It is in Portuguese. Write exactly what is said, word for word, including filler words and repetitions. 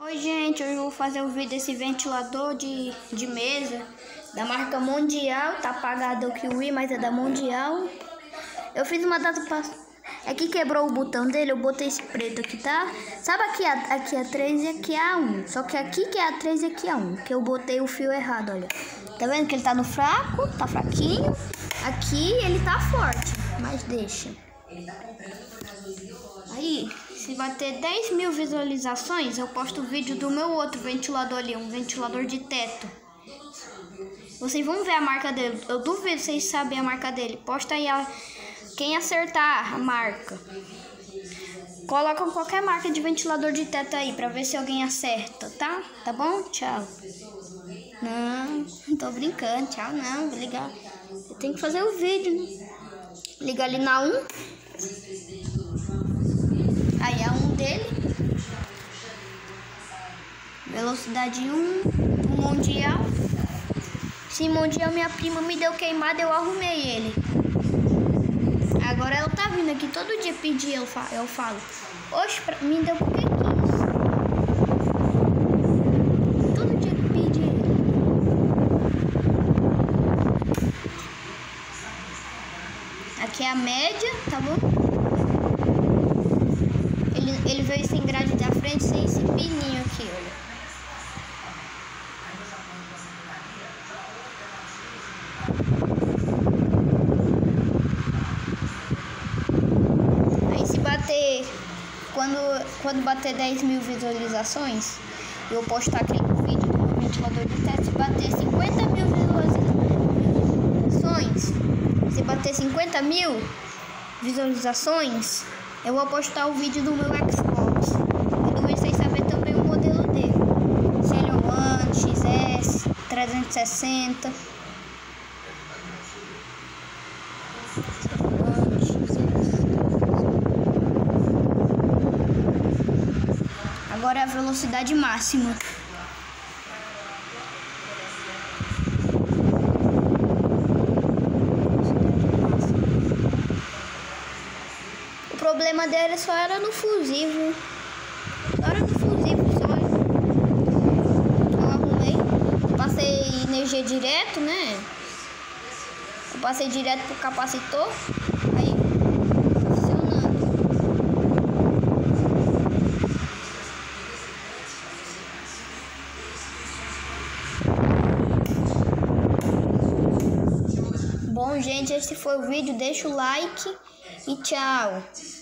Oi gente, hoje eu vou fazer o um vídeo desse ventilador de, de mesa da marca Mondial. Tá apagado aqui o i, mas é da Mondial. Eu fiz uma data passada. Aqui quebrou o botão dele, eu botei esse preto aqui, tá? Sabe aqui, aqui é três e aqui é A um. Só que aqui que é A três e aqui é A um. Que eu botei o fio errado, olha. Tá vendo que ele tá no fraco? Tá fraquinho. Aqui ele tá forte, mas deixa. Aí, se bater dez mil visualizações, eu posto o vídeo do meu outro ventilador ali, um ventilador de teto. Vocês vão ver a marca dele. Eu duvido vocês sabem a marca dele. Posta aí a... quem acertar a marca. Coloca qualquer marca de ventilador de teto aí pra ver se alguém acerta, tá? Tá bom? Tchau. Não, tô brincando. Tchau, não. Vou ligar. Eu tenho que fazer o vídeo, né? Liga ali na um. Aí é um dele. Velocidade um. O Mondial. Esse Mondial minha prima me deu queimada, eu arrumei ele. Agora ela tá vindo aqui todo dia pedir, eu falo. Eu falo. Oxe, pra... me deu porque quis. Todo dia que pedi ele. Aqui é a média, tá bom? Ele, ele veio sem grade da frente, sem esse pininho aqui, olha. Aí se bater, quando, quando bater dez mil visualizações, eu postar aquele vídeo do ventilador de teto. Se bater cinquenta mil visualizações, se bater cinquenta mil visualizações, eu vou postar o vídeo do meu Xbox. Eu duvido vocês saberem também o modelo dele. Se ele é o One, X S, trezentos e sessenta. Agora é a velocidade máxima. O problema dele só era no fusível. Só era no fusível, só. Eu arrumei. Passei energia direto, né? Eu passei direto pro capacitor. Aí, tá funcionando. Bom, gente, esse foi o vídeo. Deixa o like e tchau.